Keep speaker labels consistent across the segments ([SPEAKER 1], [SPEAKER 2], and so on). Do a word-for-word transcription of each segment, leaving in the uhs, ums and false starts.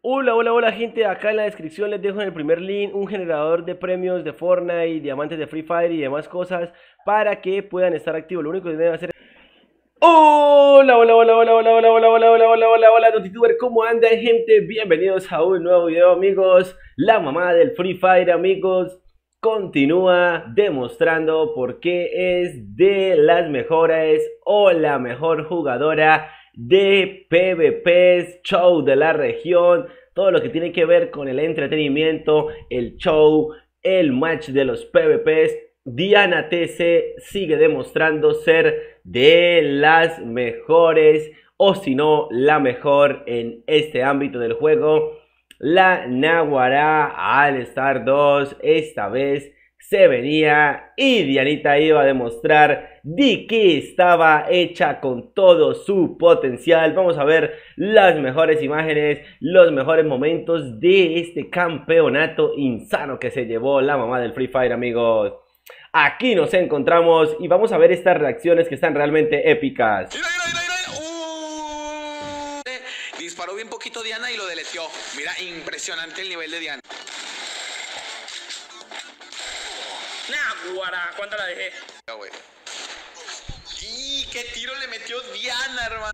[SPEAKER 1] Hola, hola, hola gente, acá en la descripción les dejo en el primer link un generador de premios de Fortnite, diamantes de Free Fire y demás cosas para que puedan estar activos. Lo único que deben hacer es... Hola, hola, hola, hola, hola, hola, hola, hola, hola, hola, hola, hola, Notituber, ¿cómo andan gente? Bienvenidos a un nuevo video amigos. La mamá del Free Fire amigos continúa demostrando por qué es de las mejores o la mejor jugadora de PvPs, show de la región, todo lo que tiene que ver con el entretenimiento, el show, el match de los PvPs. Diana T C sigue demostrando ser de las mejores, o si no, la mejor en este ámbito del juego. La Naguará All Star dos esta vez se venía y Dianita iba a demostrar de que estaba hecha con todo su potencial. Vamos a ver las mejores imágenes, los mejores momentos de este campeonato insano que se llevó la mamá del Free Fire amigos. Aquí nos encontramos y vamos a ver estas reacciones que están realmente épicas.
[SPEAKER 2] Mira, mira, mira, mira. Uh, eh, disparó bien poquito Diana y lo deleteó. Mira, impresionante el nivel de Diana.
[SPEAKER 3] Nah, guara, ¿cuánto la dejé?
[SPEAKER 2] Ya, güey. Y qué tiro le metió Diana, hermano.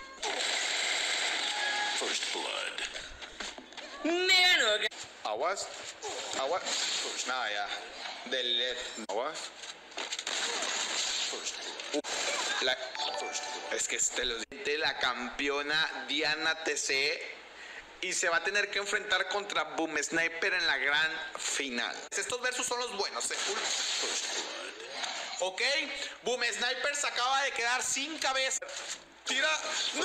[SPEAKER 2] First blood.
[SPEAKER 3] Neno,
[SPEAKER 2] Aguas. Aguas. Pues nada, ya. Del aguas. Uh, la, es que este lo de la campeona Diana T C y se va a tener que enfrentar contra Boom Sniper en la gran final. Estos versus son los buenos, ¿eh? Ok, Boom Sniper se acaba de quedar sin cabeza. Tira. ¡No!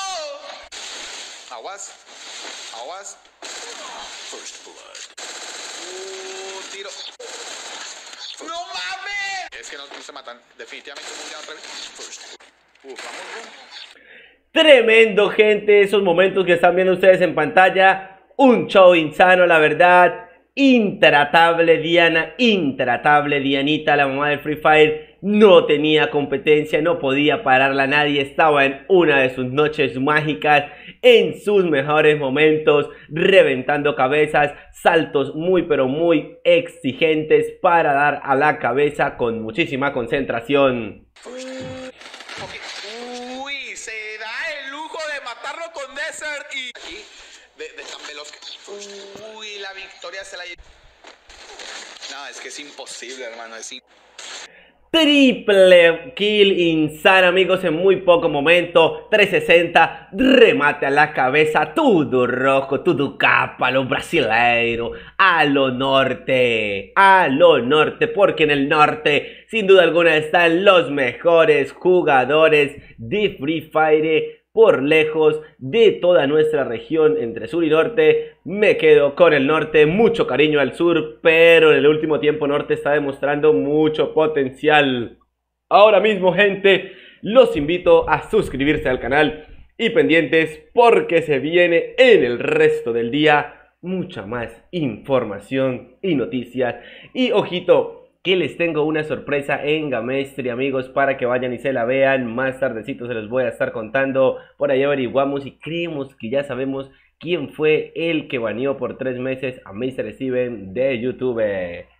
[SPEAKER 2] Aguas. Aguas. First blood. Uh, tiro. ¡No mames! Es que no, no se matan. Definitivamente mundial otra vez. First. Uh, vamos, boom.
[SPEAKER 1] Tremendo gente, esos momentos que están viendo ustedes en pantalla. Un show insano, la verdad. Intratable Diana, intratable Dianita, la mamá del Free Fire. No tenía competencia, no podía pararla nadie. Estaba en una de sus noches mágicas, en sus mejores momentos, reventando cabezas, saltos muy pero muy exigentes para dar a la cabeza con muchísima concentración.
[SPEAKER 2] Uy, se da el lujo de matarlo con Desert y aquí de, de tan veloz que... Uy, la victoria se la lleva. No, es que es imposible, hermano, es imposible.
[SPEAKER 1] Triple kill insano amigos en muy poco momento. Trescientos sesenta, remate a la cabeza, todo rojo, todo capa, lo brasileiro, a lo norte, a lo norte, porque en el norte sin duda alguna están los mejores jugadores de Free Fire. Por lejos de toda nuestra región entre sur y norte, me quedo con el norte, mucho cariño al sur, pero en el último tiempo norte está demostrando mucho potencial. Ahora mismo gente, los invito a suscribirse al canal y pendientes porque se viene en el resto del día mucha más información y noticias. Y ojito, que les tengo una sorpresa en Gamestry amigos, para que vayan y se la vean. Más tardecito se los voy a estar contando. Por ahí averiguamos y creemos que ya sabemos quién fue el que baneó por tres meses a míster Steven de YouTube.